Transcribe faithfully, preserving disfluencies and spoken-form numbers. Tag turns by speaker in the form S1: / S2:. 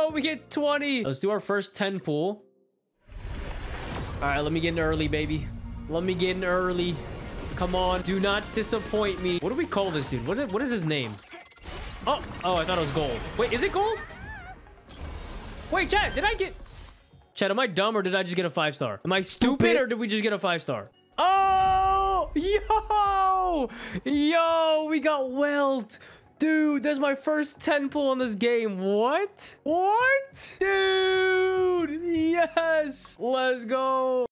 S1: No, we get twenty. Let's do our first ten pull. All right, let me get in early, baby. Let me get in early. Come on, do not disappoint me. What do we call this dude? What is, what is his name? Oh, oh, I thought it was gold. Wait, is it gold? Wait, chat, did I get... Chat, am I dumb or did I just get a five star? Am I stupid, stupid or did we just get a five star? Oh, yo, yo, we got wealth. Dude, that's my first ten pull on this game. What? What? Dude, yes. Let's go.